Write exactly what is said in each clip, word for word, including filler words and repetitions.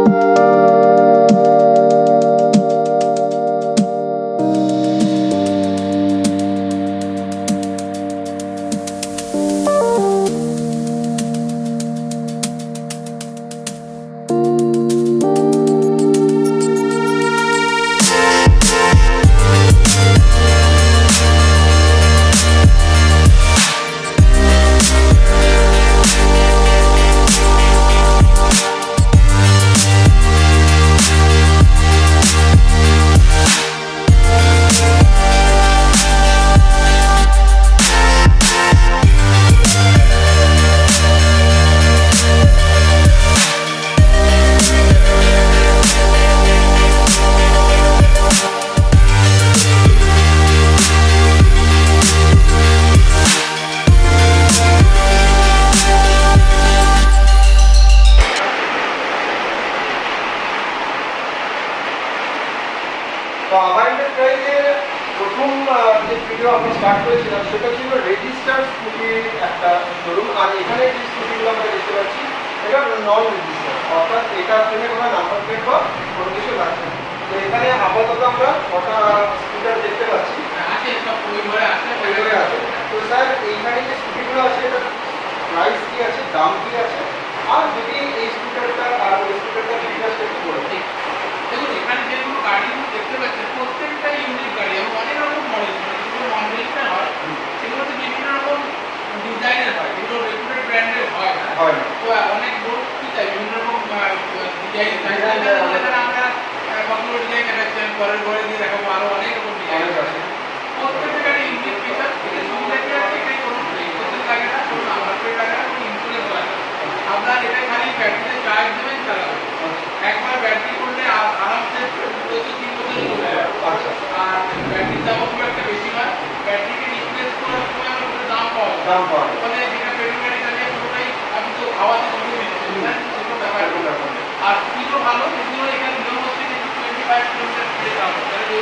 প্রথম যে ভিডিও আমি স্টার্ট করেছিলাম সেটা ছিল রেজিস্টার্ড স্কুটির একটা শোরুম। আর এখানে যে স্কুটিগুলো আমরা দেখতে পাচ্ছি এটা নন রেজিস্টার, অর্থাৎ এটার জন্য কোনো নাম্বার প্লেট বা কোনো কিছু লাগছে না। তো এখানে আপাতত আমরা কটা স্কুটার দেখতে পাচ্ছি আছে, সব পরিবারে আছে পরিবারে আছে। তো স্যার এইখানে যে স্কুটিগুলো আছে এটা প্রাইস কি আছে, দাম কি আছে, আর যদি এই স্কুটারটা আর ওই স্কুটারটা ডিটেইলস একটু বলে দিন। দেখুন এখানে যেগুলো গাড়িগুলো দেখতে পাচ্ছেন প্রত্যেকটা ইউনিক গাড়ি এবং অনেক রকম মডেল, যেগুলো নন রেজিস্টার হয় সেগুলোতে বিভিন্ন রকম ডিজাইনের হয়, যেগুলো রেপুটেড ব্র্যান্ডের হয় না। তো অনেক লোক কি চাই বিভিন্ন রকম ডিজাইন চাই, আমরা কতগুলো ডিজাইন দেখাচ্ছেন, পরের ঘরে দিয়ে দেখাবো আরো অনেক রকম ডিজাইন আছে। প্রত্যেকটা গাড়ি ইউনিক ফিচার, এটা সুবিধা কি আছে, এটাই কোনো রেজিস্ট্রেশন লাগে না, কোনো নাম্বার প্লেট লাগে না, কোনো ইন্স্যুরেন্স লাগে না। আপনার এটা খালি ব্যাটারিতে চার্জ দেবেন চালাবেন, একবার ব্যাটারি করলে আরামসে দু বছর তিন বছর চলে যায়। আর ব্যাটারির দামও খুব একটা বেশি নয়, ব্যাটারিকে রিপ্লেস করার সময় আমার পুরো দাম পাওয়া দাম পাওয়া মানে যেটা পেট্রোল গাড়ি চালিয়ে পুরোটাই আমি তো হাওয়াতে চলে নিচ্ছি, সেটা ব্যাপার। আর স্পিডও ভালো, যদিও এখানে নিয়ম হচ্ছে যে টোয়েন্টি ফাইভ কিলোমিটার স্পিডে যাবো,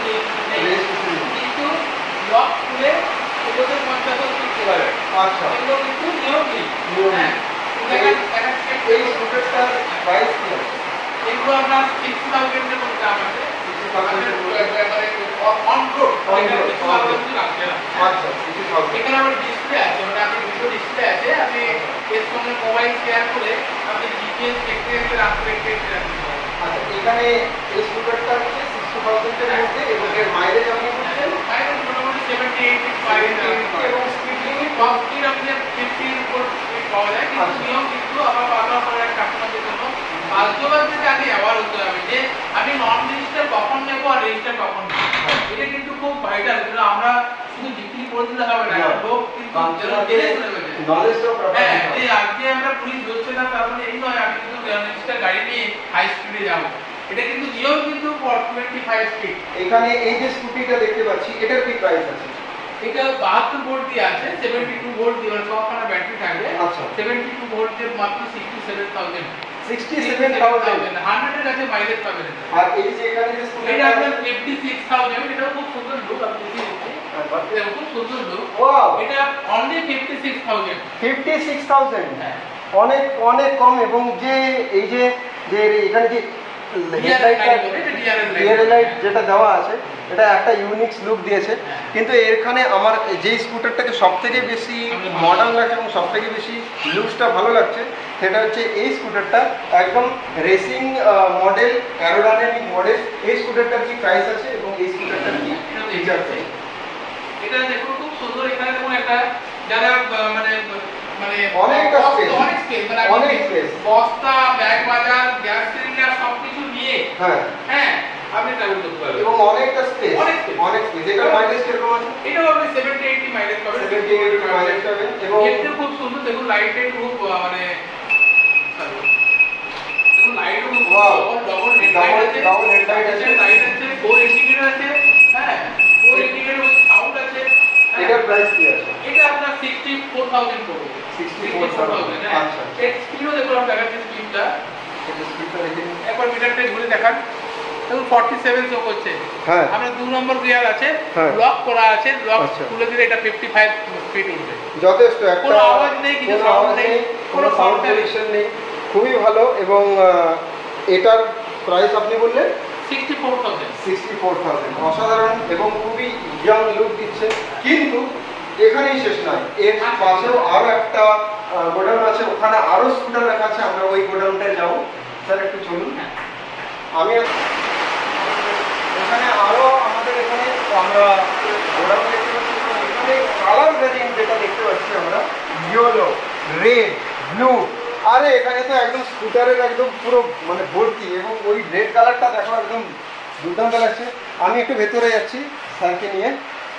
কিন্তু লক খুলে এগুলোতে পঞ্চাশ স্পিড চলে যাবে। আচ্ছা, এগুলো কিন্তু নিয়ম নেই। হ্যাঁ, এই স্কুটারটার প্রাইস কি আছে? এগুলো আপনার সিক্স থাউজেন্ডের মধ্যে দাম আছে। এখানে আমার ডিসপ্লে আছে, মানে আপনি দুটো ডিসপ্লে আছে, আপনি এর সঙ্গে মোবাইল শেয়ার করে আপনি জিপিএস দেখতে দেখতে রাখতে দেখতে দেখতে রাখতে পারেন। আচ্ছা, এখানে এই স্কুটারটা হচ্ছে সিক্সটি থাউজেন্ডের মধ্যে এবং এর মাইলেজ আপনি বলছেন মাইলেজ মোটামুটি সেভেন্টি এইটি ফাইভ এবং স্পিড লিমিট টপ স্পিড আপনি ফিফটির উপর স্পিড পাওয়া যায়। কিন্তু নিয়ম কিন্তু আবার বারবার করে কাস্টমারদের জন্য বাধ্যবাধ থেকে আগে অ্যাওয়ার হতে হবে যে আমি নন রেজিস্টার কখন নেবো আর রেজিস্টার কখন নেবো। এটা কিন্তু খুব ভাইটাল, যেটা আমরা শুধু বিক্রি করে দিলে হবে না, লোক কিন্তু জেনে চলে যাবে। হ্যাঁ, যে আজকে আমরা পুলিশ ধরছে না তার মানে এই নয় আমি কিন্তু রেজিস্টার গাড়ি নিয়ে হাই স্পিডে যাবো। এটা কিন্তু নিয়ম কিন্তু টোয়েন্টি ফাইভ স্পিড। এখানে এই যে স্কুটিটা দেখতে পাচ্ছি এটার কি প্রাইস আছে? এটা বাহাত্তর ভোল্ট দিয়ে আছে, সেভেন্টি টু ভোল্ট দিয়ে সবখানা ব্যাটারি থাকবে। আচ্ছা, সেভেন্টি টু ভোল্ট দিয়ে মাত্র sixty seven thousand sixty seven thousand hundred এর কাছে মাইলেজ পাবেন। আর এই যে এখানে যে স্কুটারটা এটা আপনার ফিফটি সিক্স থাউজেন্ড, এটা খুব সুন্দর লুক, আপনি দেখতে এটা খুব সুন্দর লুক। ওয়াও, এটা only fifty six thousand. Fifty six thousand অনেক অনেক কম। এবং যে এই যে যে এখানে যে লাইট যেটা দেওয়া আছে এটা একটা ইউনিক লুক দিয়েছে। কিন্তু এখানে আমার যে স্কুটারটাকে সব থেকে বেশি মডার্ন লাগছে এবং সব থেকে বেশি লুকসটা ভালো লাগছে সেটা হচ্ছে এই স্কুটারটা, একদম রেসিং মডেল, অ্যারোডাইনামিক মডেল। এই স্কুটারটার কি প্রাইস আছে এবং এই স্কুটারটার কি ফিচার আছে? এটা দেখুন খুব সুন্দর। এখানে দেখুন একটা যারা মানে মানে অনেকটা স্পেস, অনেক স্পেস, মানে অনেক স্পেস, বস্তা, ব্যাগ বাজার, গ্যাস সিলিন্ডার সবকিছু নিয়ে হ্যাঁ হ্যাঁ আপনি ট্রাভেল করতে পারবেন এবং অনেকটা স্পেস, অনেক স্পেস, অনেক স্পেস। এটার মাইলেজ কিরকম আছে? এটাও আপনি সেভেন্টি এইটি মাইলেজ পাবেন, সেভেন্টি এইটি মাইলেজ পাবেন। এবং এটা খুব সুন্দর। দেখুন লাইটে খুব মানে দেখুন লাইট খুব ডবল হেডলাইট আছে, ডবল হেডলাইট আছে, লাইট আছে, ফোর ইন্ডিকেটর আছে। হ্যাঁ, ফোর ইন্ডিকেটর উইথ সাউন্ড আছে। এটার প্রাইস কি আছে? এটা আপনার সিক্সটি ফোর থাউজেন্ড পড়বে। Sixty four thousand. আচ্ছা, এর স্পিডও দেখুন আমি দেখাচ্ছি স্পিডটা। এটা স্পিডটা দেখে নিন একবার মিটারটা ঘুরে দেখান। দেখুন ফর্টি সেভেন শো করছে। হ্যাঁ, আমরা দু নম্বর গিয়ার আছে, লক করা আছে, লক খুলে দিলে এটা ফিফটি ফাইভ স্পিড উঠবে। যথেষ্ট, একটা কোনো আওয়াজ নেই, কিছু সাউন্ড নেই, কোনো সাউন্ড পলিউশন নেই, খুবই ভালো। এবং এটার প্রাইস আপনি বললেন sixty four thousand. Sixty four thousand অসাধারণ এবং খুবই ইয়াং লুক দিচ্ছে। কিন্তু এখানেই শেষ নয়, এর পাশেও আরও একটা গোডাউন আছে, ওখানে আরও স্কুটার রাখা আছে, আমরা ওই গোডাউনটায় যাবো। স্যার একটু চলুন। আমি এখানে আরও আমাদের এখানে আমরা গোডাউন দেখতে পাচ্ছি, এখানে কালার ভ্যারিয়েন্ট যেটা দেখতে পাচ্ছি আমরা ইয়েলো, রেড, ব্লু। আরে এখানে তো একদম স্কুটারের একদম পুরো মানে ভর্তি, এবং ওই রেড কালারটা দেখো একদম দুর্দান্ত লাগছে। আমি একটু ভেতরে যাচ্ছি স্যারকে নিয়ে।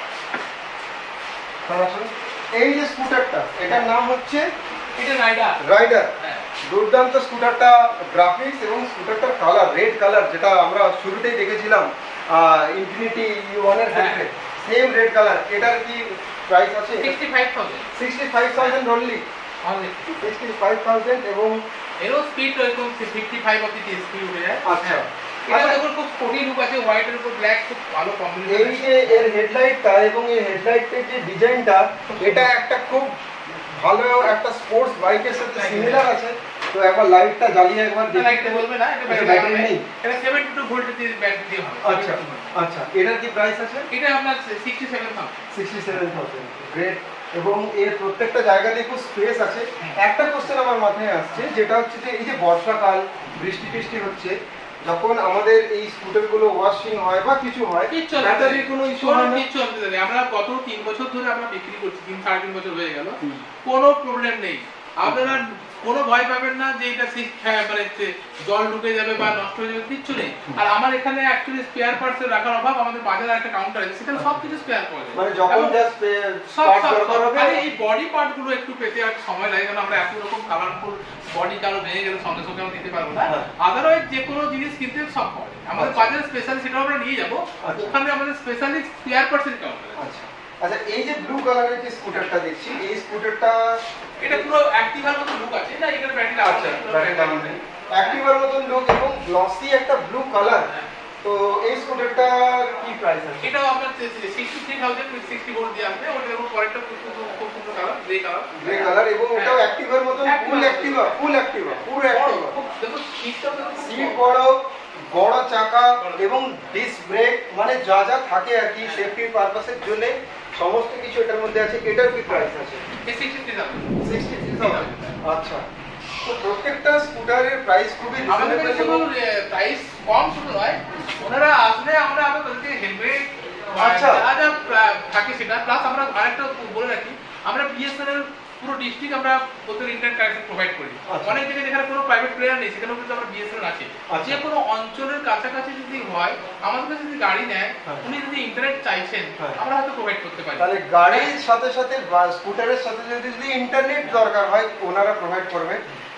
এই যে স্কুটারটা, এটার নাম হচ্ছে এটা রাইডার। রাইডার দুর্দান্ত স্কুটারটা, গ্রাফিক্স এবং স্কুটারটার কালার রেড কালার, যেটা আমরা শুরুতেই দেখেছিলাম ইনফিনিটি ওয়ানের ক্ষেত্রে, সেম রেড কালার। এটার কি প্রাইস আছে? Sixty five thousand. Sixty five thousand only. Sixty five thousand এবং এরও স্পিড এরকম ফিফটি ফাইভ অব্দি স্পিড উঠে যায়। আচ্ছা, এটা দেখুন খুব স্পোর্টি লুক আছে, হোয়াইটের উপর ব্ল্যাক, খুব ভালো কম্বিনেশন। এই যে এর হেডলাইটটা এবং এই হেডলাইটের যে ডিজাইনটা, এটা একটা খুব ভালো একটা স্পোর্টস বাইকের সাথে সিমিলার আছে। তো একবার লাইটটা জ্বালিয়ে একবার লাইটটা বলবে না, এটা ব্যাটারি নেই, এটা সেভেন্টি টু ভোল্ট দিয়ে ব্যাটারি দিয়ে হবে। আচ্ছা আচ্ছা, এটার কি প্রাইস আছে? এটা আপনার sixty seven thousand. Sixty seven thousand, great. এবং এর প্রত্যেকটা জায়গাতে খুব স্পেস আছে। একটা কোশ্চেন আমার মাথায় আসছে, যেটা হচ্ছে যে এই যে বর্ষাকাল, বৃষ্টি টিষ্টি হচ্ছে, যখন আমাদের এই স্কুটারগুলো ওয়াশিং হয় বা কিছু হয়, ব্যাটারির কোনো ইস্যু হয় না? কিছু চলতে দেবে। আমরা গত তিন বছর ধরে আমরা বিক্রি করছি, তিন সাড়ে তিন বছর হয়ে গেল, কোনো প্রবলেম নেই। আপনারা কোনো ভয় পাবেন না যে এটা মানে জল ঢুকে যাবে বা নষ্ট হয়ে যাবে, কিচ্ছু নেই। আর আমার এখানে অ্যাকচুয়ালি স্পেয়ার পার্টস এর রাখার অভাব, আমাদের বাজারে একটা কাউন্টার আছে, সেখানে সবকিছু স্পেয়ার পাওয়া যায়। মানে যখন জাস্ট পার্ট দরকার হবে, আর এই বডি পার্ট গুলো একটু পেতে আর সময় লাগে, কারণ আমরা এত রকম কালারফুল বডি কালার ভেঙে গেলে সঙ্গে সঙ্গে আমরা দিতে পারবো না। আদারওয়াইজ যে কোনো জিনিস কিনতে সব পাওয়া যায় আমাদের বাজারে। স্পেশালি সেটাও আমরা নিয়ে যাবো, ওখানে আমাদের স্পেশালি স্পেয়ার পার্টস এর কাউন্টার আছে। আচ্ছা, এই যে ব্লু কালারের যে স্কুটারটা দেখছি, এই স্কুটারটা এটা পুরো অ্যাক্টিভার মতো লুক আছে না, এখানে ব্যাটারি লাগা আছে, ব্যাটারি লাগানো নেই, অ্যাক্টিভার মতন লুক এবং গ্লসি একটা ব্লু কালার। তো এই স্কুটারটা কি প্রাইস আছে? এটাও আপনার sixty three thousand with sixty volt দিয়ে আসবে। ওটার উপর পরেরটা খুব খুব সুন্দর colour, grey colour. Grey colour এবং এটাও অ্যাক্টিভার মতন, ফুল অ্যাক্টিভা, ফুল অ্যাক্টিভা, পুরো অ্যাক্টিভা। দেখো সিটটাও সিট বড়, বড় চাকা এবং ডিস্ক ব্রেক, মানে যা যা থাকে আর কি সেফটির পারপাসের জন্য সমস্ত কিছু এটার মধ্যে আছে। এটার কি প্রাইস আছে? Sixty three thousand. Sixty three thousand. আচ্ছা, তো প্রত্যেকটা স্কুটারের প্রাইস খুবই আমাদের রিজনেবল। শুধু প্রাইস কম শুধু নয়, ওনারা আসলে আমরা আমরা তাদেরকে হেলমেট আচ্ছা যা যা থাকে সেটা, প্লাস আমরা আরেকটা বলে রাখি, আমরা বিএসএনএল পুরো ডিস্ট্রিক্ট আমরা প্রত্যেক ইন্টারনেট কানেকশন প্রোভাইড করি। অনেক জায়গায় যেখানে কোনো প্রাইভেট প্লেয়ার নেই, সেখানেও কিন্তু আমরা বিএসএনএল আছে। যে কোনো অঞ্চলের কাছাকাছি যদি হয়, আমাদের কাছে যদি গাড়ি নেয়, উনি যদি ইন্টারনেট চাইছেন, আমরা হয়তো প্রোভাইড করতে পারি। তাহলে গাড়ির সাথে সাথে বা স্কুটারের সাথে সাথে যদি ইন্টারনেট দরকার হয়, ওনারা প্রোভাইড করবে।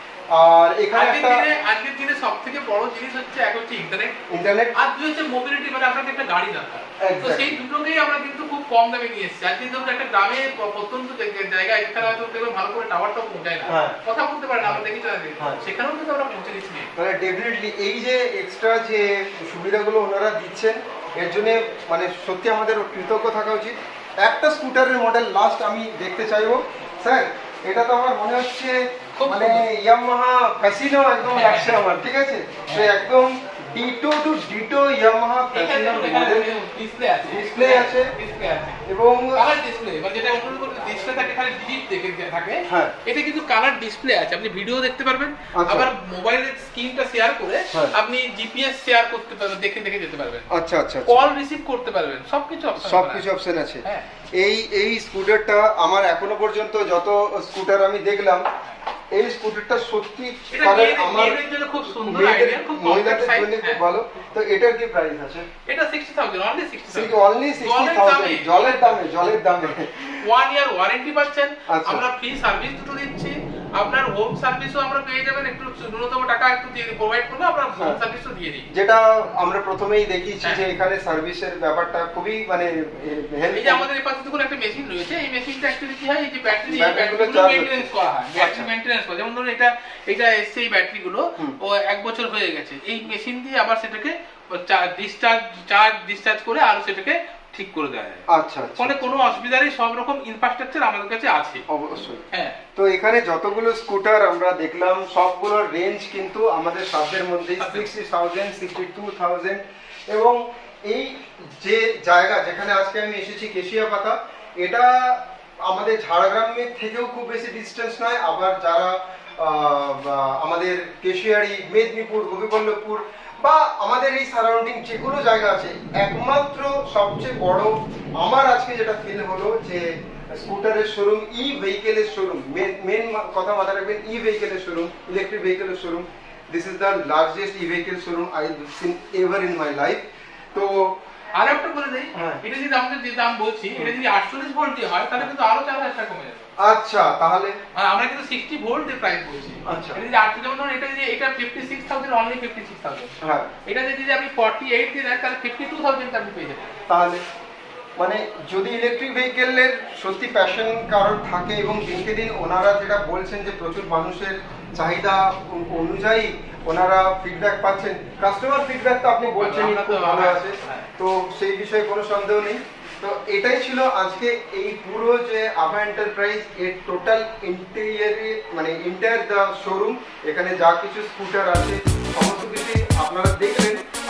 আর এখানে আজকের একটা দিনে আজকের দিনে সবথেকে বড় জিনিস হচ্ছে, এক হচ্ছে ইন্টারনেট, ইন্টারনেট, আর দুই হচ্ছে মোবিলিটি, মানে আপনাকে একটা গাড়ি দরকার। তো সেই দুটোকেই আমরা কিন্তু খুব কম দামে নিয়ে এসেছি। আজকে ধরুন একটা গ্রামে প্রত্যন্ত জায়গায়, যেখানে হয়তো দেখবেন ভালো করে টাওয়ারটাও পৌঁছায় না, কথা বলতে পারে না, আমরা দেখি চলে যাই, সেখানেও কিন্তু আমরা পৌঁছে দিচ্ছি। তাহলে ডেফিনেটলি এই যে এক্সট্রা যে সুবিধাগুলো ওনারা দিচ্ছেন, এর জন্য মানে সত্যি আমাদের কৃতজ্ঞ থাকা উচিত। একটা স্কুটারের মডেল লাস্ট আমি দেখতে চাইবো স্যার। এটা তো আমার মনে হচ্ছে মানে ইয়ামাহা ফ্যাসিনো একদম লাগছে আমার, ঠিক আছে? তো একদম ditto to ditto Yamaha Fascino model. Display আছে, ডিসপ্লে আছে, ডিসপ্লে আছে এবং কালার ডিসপ্লে, মানে যেটা অন্য কোনো ডিসপ্লে থাকে খালি ডিজিট দেখে থাকে, এটা কিন্তু কালার ডিসপ্লে আছে। আপনি ভিডিও দেখতে পারবেন, আবার মোবাইলের স্ক্রিনটা শেয়ার করে আপনি জিপিএস শেয়ার করতে পারবেন, দেখে দেখে যেতে পারবেন। আচ্ছা আচ্ছা, কল রিসিভ করতে পারবেন, সবকিছু অপশন, সবকিছু অপশন আছে। এই এই স্কুটারটা আমার এখনো পর্যন্ত যত স্কুটার আমি দেখলাম, এই স্কুটারটা সত্যি কারণ আমার খুব সুন্দর আইডিয়া, খুব মহিলাদের জন্য খুব ভালো। তো এটার কি প্রাইস আছে? এটা sixty thousand, only sixty thousand, only sixty thousand, জলের দামে, জলের দামে। ওয়ান ইয়ার ওয়ারেন্টি পাচ্ছেন, আমরা ফ্রি সার্ভিস দুটো দিচ্ছি। আপনার হোম সার্ভিসও আমরা পেয়ে যাবেন, একটু ন্যূনতম টাকা একটু দিয়ে প্রোভাইড করলে আমরা হোম সার্ভিসও দিয়ে দিই। যেটা আমরা প্রথমেই দেখিয়েছি যে এখানে সার্ভিসের ব্যাপারটা খুবই মানে হেল্প। এই যে আমাদের এই পাশে দেখুন একটা মেশিন রয়েছে, এই মেশিনটা অ্যাকচুয়ালি কি হয়, এই যে ব্যাটারি, এই ব্যাটারিগুলো মেইনটেনেন্স করা হয়, ব্যাটারি মেইনটেনেন্স করা। যেমন ধরুন এটা এটা এসছে, এই ব্যাটারিগুলো ও এক বছর হয়ে গেছে, এই মেশিন দিয়ে আবার সেটাকে ডিসচার্জ চার্জ ডিসচার্জ করে আর সেটাকে ঠিক করে দেওয়া যায়। আচ্ছা আচ্ছা, ফলে কোনো অসুবিধা নেই, সব রকম ইনফ্রাস্ট্রাকচার আমাদের কাছে আছে অবশ্যই। হ্যাঁ, তো এখানে যতগুলো স্কুটার আমরা দেখলাম সবগুলোর রেঞ্জ কিন্তু আমাদের সাধ্যের মধ্যে sixty thousand sixty two thousand এবং এই যে জায়গা যেখানে আজকে আমি এসেছি কেশিয়াপাতা, এটা আমাদের ঝাড়গ্রামের থেকেও খুব বেশি ডিস্টেন্স নয়। আবার যারা আমাদের কেশিয়ারি, মেদিনীপুর, গোপীবল্লভপুর বা আমাদের এই সারাউন্ডিং যেগুলো জায়গা আছে, একমাত্র সবচেয়ে বড় আমার আজকে যেটা ফিল হলো যে স্কুটারের শোরুম, ই ভেহিকেলের শোরুম, মেন কথা মাথায় রাখবেন, ই ভেহিকেলের শোরুম, ইলেকট্রিক ভেহিকেলের showroom. This is the largest e vehicle showroom I seen ever in my life. তো আর একটা বলে দেই, এটা যদি আমাদের যে দাম বলছি, এটা যদি আটচল্লিশ ভোল্ট হয় তাহলে কিন্তু আরো চার হাজার টাকা কমে যাবে। আচ্ছা, তাহলে আমরা কিন্তু সিক্সটি ভোল্ট এর প্রাইস বলছি। আচ্ছা, এটা যদি আটচল্লিশ, যেমন ধরুন এটা যদি এটা fifty six thousand, only fifty six thousand, হ্যাঁ, এটা যদি আপনি ফর্টি এইট দিয়ে দেন তাহলে ফিফটি টু থাউজেন্ড আপনি পেয়ে যাবেন। তাহলে মানে যদি ইলেকট্রিক ভেহিকেলের সত্যি প্যাশন কারোর থাকে এবং দিনকে দিন ওনারা যেটা বলছেন যে প্রচুর মানুষের চাহিদা অনুযায়ী ওনারা ফিডব্যাক পাচ্ছেন, কাস্টমার ফিডব্যাক তো আপনি বলছেন খুব ভালো আছে, তো সেই বিষয়ে কোনো সন্দেহ নেই। তো এটাই ছিল আজকে এই পুরো যে আভা এন্টারপ্রাইজ এর টোটাল ইন্টেরিয়ারে, মানে ইন্টায়ার দ্য শোরুম, এখানে যা কিছু স্কুটার আছে সমস্ত কিছু আপনারা দেখলেন।